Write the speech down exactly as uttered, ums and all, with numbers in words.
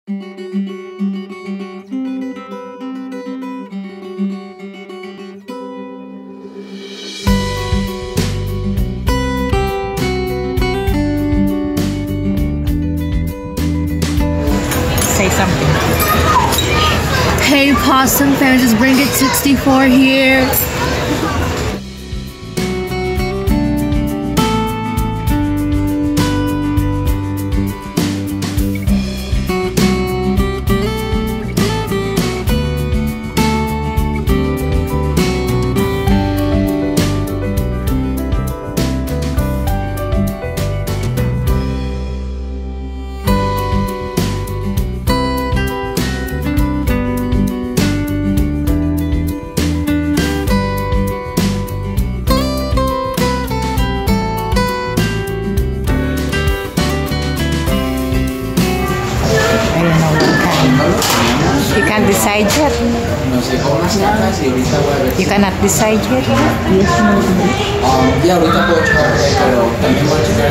Say something. Hey, Possum fans, it's Bring It sixty-four here. You can't decide yet. You cannot decide yet. Um, ya ahorita puedo checar, pero también voy a checar